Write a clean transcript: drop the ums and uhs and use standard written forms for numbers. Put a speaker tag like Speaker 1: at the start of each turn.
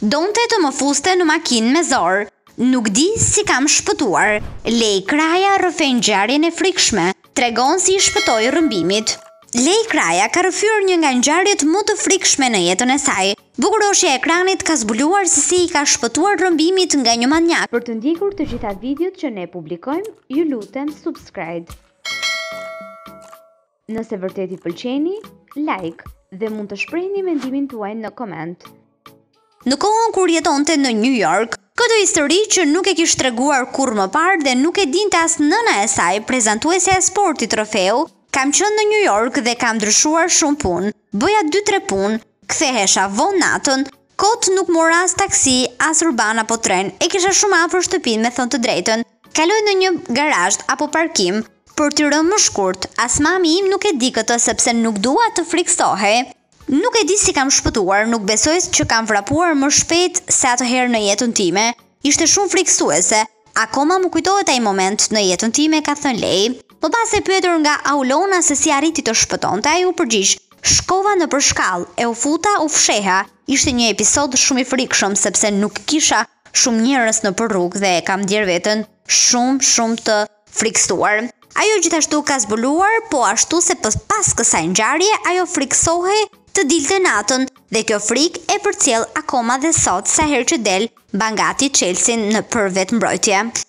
Speaker 1: Donte të më fuste në makinë me zor. Nuk di si kam shpëtuar. Lei Kraja rrëfen ngjarjen e frikshme. Tregon si I shpëtoi rrëmbimit. Lei Kraja ka rrëfyer një nga ngjarjet më të frikshme në jetën e saj. Bukuroshja e ekranit ka zbuluar se si I ka shpëtuar rrëmbimit nga një manjak.
Speaker 2: Për të ndjekur të gjitha videot që ne publikojmë, ju lutem subscribe. Nëse vërtet I pëlqeni, like dhe mund të shprehni mendimin tuaj në koment.
Speaker 1: Në kohën kur jetonte në New York, këtë histori që nuk e kishte treguar kurrë më parë dhe nuk e dinte as nëna e saj, prezantuesja e sportit trofeu, kam qenë në New York dhe kam ndryshuar shumë punë. Bëja 2-3 punë, kthehesha vonë natën, kot nuk mora as taksi, as urban apo tren, e kisha shumë afër shtëpinë me thënë të drejtën. Kaloj në një garazh apo parkim për të rënë më shkurt. As mami im nuk e di këtë sepse nuk dua të friksohej. Nuk e di si kam shpëtuar, nuk besoj që kam vrapuar më shpejt se atëherë në jetën time. Ishte shumë friksuese. Akoma më kujtohet ai moment në jetën time, ka thënë Lei. Më pas e pyetur nga Aulona se si arriti të shpëtonte, ai u përgjigj: "Shkova në përshkallë, e u futa, u fsheha." Ishte një episod shumë I frikshëm sepse nuk kisha shumë njerëz në rrugë dhe kam ndier veten shumë të friksuar. Ajo gjithashtu ka zbuluar, po ashtu se pas kësaj ngjarje ajo friksohej të dilte natën dhe kjo frikë e përcjell akoma dhe sot sa herë që del mban gati Chelsea në për vetmbrojtje.